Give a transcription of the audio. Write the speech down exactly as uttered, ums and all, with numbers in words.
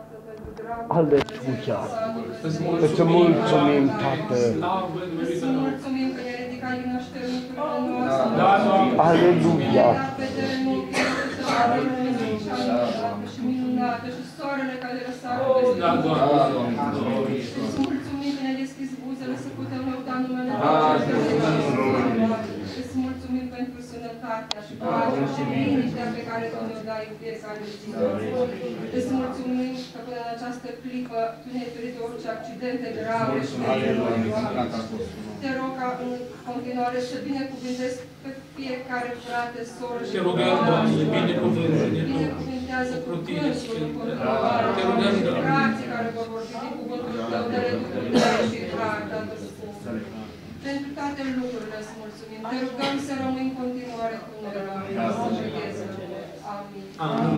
ale Tvuia. Îți mulțumim, Tată. Îți mulțumim că ne-ai ridicat din așternuturile noastre. Aleluia. Și minunată, și soarele care răsare peste noi. Îți mulțumim că ne-ai deschis buzele să putem lăuda numele Tău. Îți mulțumim pentru sănătatea și pacea și liniștea pe care Tu ne-o dai în fiecare zi. Îți mulțumim că până în această clipă Tu ne-ai ferit de orice accidente grave și periculoase. Te rog ca în continuare să binecuvântezi pe fiecare frate, soră și binecuvintează cu cântul în continuare, frații care vor vorbi din cuvântul Tău, de putere și har, Tată Sfânt. Pentru toate lucrurile îți mulțumim. Te rugăm să rămâi în continuare cu noi. Amin.